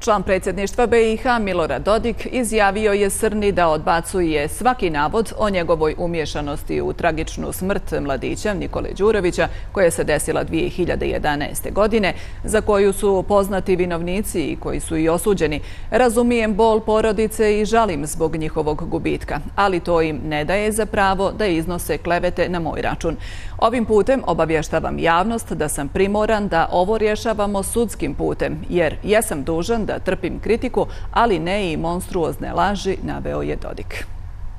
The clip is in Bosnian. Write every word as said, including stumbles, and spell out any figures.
Član predsjedništva be i ha Milorad Dodik izjavio je Srni da odbacuje svaki navod o njegovoj umiješanosti u tragičnu smrt mladića Nikole Đurovića koja se desila dvije hiljade jedanaeste. godine, za koju su poznati vinovnici i koji su i osuđeni. Razumijem bol porodice i žalim zbog njihovog gubitka, ali to im ne daje za pravo da iznose klevete na moj račun. Ovim putem obavještavam javnost da sam primoran da ovo rješavamo sudskim putem, jer jesam dužan da trpim kritiku, ali ne i monstruozne laži, naveo je Dodik.